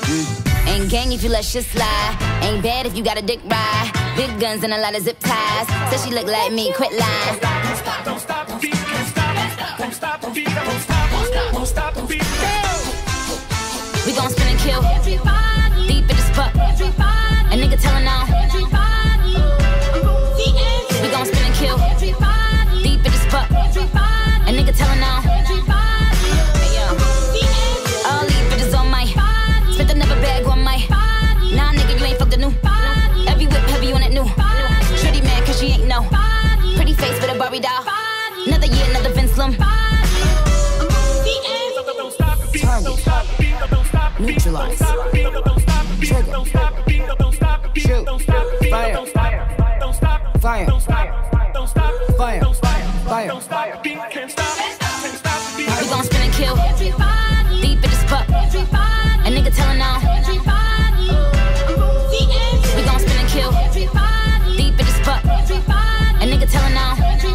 Ain't gang if you let shit slide. Ain't bad if you got a dick ride. Big guns and a lot of zip ties. Said she look like me, quit lying. Don't stop, don't stop the beat, can't stop. Won't stop the beat, won't stop, won't stop, won't stop the beat. We gon' spin and kill. Deep in the spot. A nigga tellin' now. We gon' spin and kill. Deep in the spot. A nigga tellin' now. Hey yo. All these bitches on my. Spent another bag on my. Nah nigga, you ain't fucked the new. Every whip heavy on that new. Shorty mad cause she ain't know. Pretty face with a Barbie doll. Another year, another Vince Lum. Neutralize. Trigger. Shoot. Fire. Fire. Fire. Fire. We gon' spin and kill. Deep in the spot. A nigga tellin' now. We gon' spin and kill. Deep in the spot. A nigga tellin' now.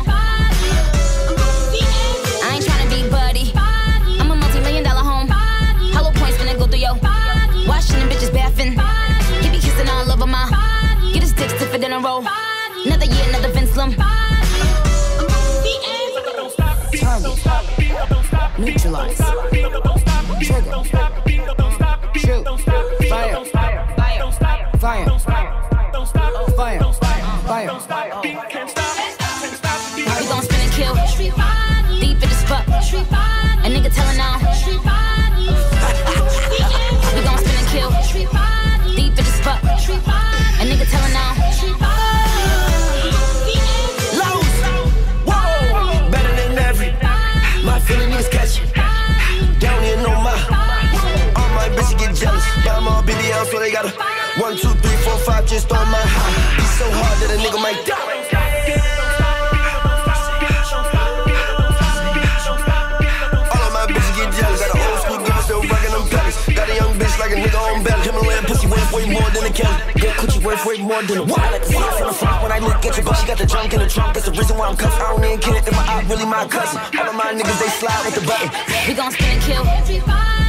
I ain't tryna be buddy. I'm a multi-million-dollar home. Hollow points finna go through yo. Washing them bitches bathing. He be kissing all over my. Get his dick stiffer than a roll. Another year, another Vince Lum. Target. Neutralize. Trigger. Shoot. Fire. Fire. Fire. Fire. Fire. We gon' spin and kill. Deep in the spot. A nigga tellin' now. We gon' spin and kill. Deep in the spot. A nigga tellin' now. Lows. Whoa. Better than every. My feeling is catchy. Down here, no my. All my bitches get jealous. But I'm all bitty out, so they gotta 1, 2, 3, 4, 5 just on my high. He's so hard that a nigga might die. Got a young bitch like a nigga on belly. Himalayan pussy way more than a Kelly. Good coochie worth way more than a wall. I like to see it from the front when I look at you, but she got the junk in the trunk. That's the reason why I'm cuffed. I don't even care if my eye really my cousin. All of my niggas, they slide with the button. We gon' spin and kill.